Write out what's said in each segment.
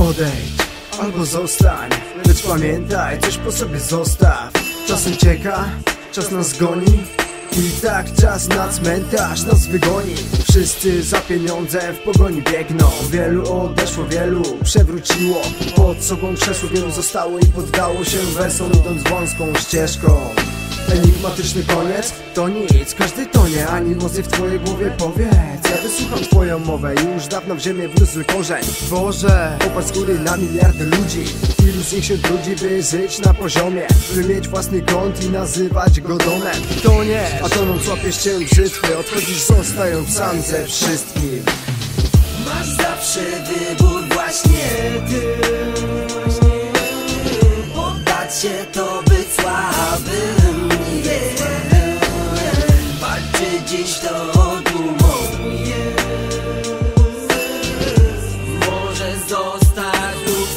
Odejdź albo zostań, lecz pamiętaj, coś po sobie zostaw. Czas ucieka, czas nas goni i tak czas na cmentarz nas wygoni. Wszyscy za pieniądze w pogoni biegną. Wielu odeszło, wielu przewróciło, pod sobą przeszło, wielu zostało i poddało się wersom, idąc wąską ścieżką. Enigmatyczny koniec? To nic, każdy tonie, ani mocy w twojej głowie powiedz. Ja wysłucham twoją mowę, już dawno w ziemię wniósł korzeń. Boże, popatrz z góry na miliardy ludzi. Ilu z nich się trudzi, by żyć na poziomie, by mieć własny kąt i nazywać go domem. To nie, a tonąc łapiesz cię brzytwy, odchodzisz zostając sam ze wszystkim. Masz zawsze wybór, właśnie ty. Poddać się to być słabym, walczy dziś to dumą jest. Może zostać lub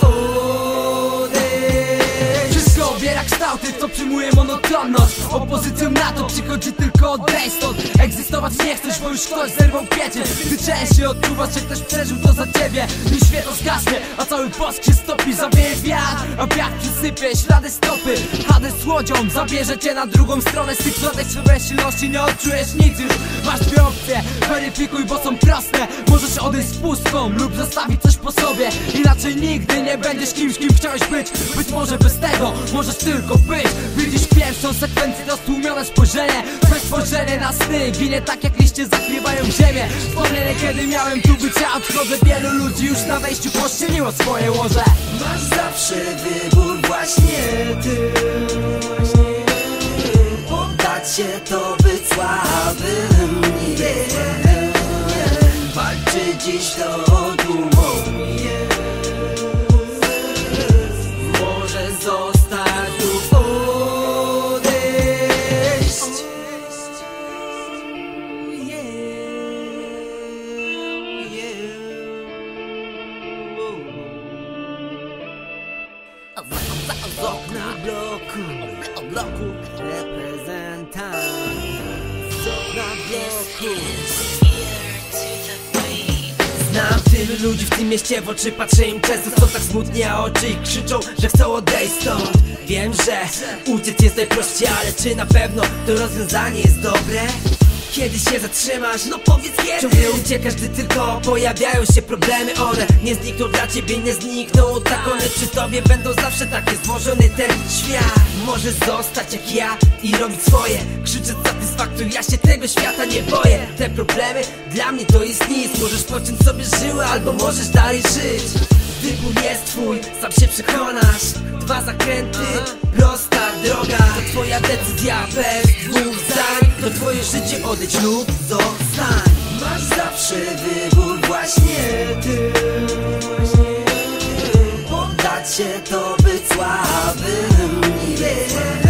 odejść. Wszystko obiera kształty, co przyjmuje monotonność. Opozycją na to przychodzi tylko odejść stąd. Egzystować nie chcesz, bo już ktoś zerwał piecie. Gdy częściej odczuwasz, że ktoś przeżył to za ciebie. Nim światło zgasnie, a cały bosk się stopi. Zawieje wiatr, a wiatr przysypie ślady stopy. Hades z łodzią zabierze cię na drugą stronę. Z tych swojej silności nie odczujesz nic już. Masz dwie opcje, weryfikuj, bo są proste. Możesz odejść z pustką lub zostawić coś po sobie. Inaczej nigdy nie będziesz kimś, kim chciałeś być. Być może bez tego możesz tylko być. Widzisz pierwszą sekwencję, to stłumione spojrzenie. Twoje spojrzenie na sny ginie tak jak liście zakrywają ziemię. Wspomnienie, kiedy miałem tu być, ja odchodzę. Wielu ludzi już na wejściu pościeliło swoje łoże. Masz zawsze wybór, właśnie ty. Poddać się to być słabym, walczy dziś to dumą jest. Może zostać lub odejść. Z okna bloku reprezentant. Z okna bloku. Znam tylu ludzi w tym mieście, w oczy patrzę im często. Są tak smutni, a oczy ich krzyczą, że chcą odejść stąd. Wiem, że uciec jest najprościej, ale czy na pewno to rozwiązanie jest dobre? Kiedy się zatrzymasz, no powiedz kiedy. Ciągle uciekasz, gdy tylko pojawiają się problemy. One nie znikną dla ciebie, nie znikną. Tak one przy tobie będą zawsze takie. Złożony ten świat może zostać jak ja i robić swoje. Krzyczę z satysfakcją, ja się tego świata nie boję. Te problemy dla mnie to jest nic. Możesz pociąć sobie żyły, albo możesz dalej żyć. Wybór jest twój, sam się przekonasz. Dwa zakręty, prosta droga. To twoja decyzja bez dwóch zdań. To twoje życie, odejdź lub zostań. Masz zawsze wybór, właśnie ty. Poddać się to być słabym,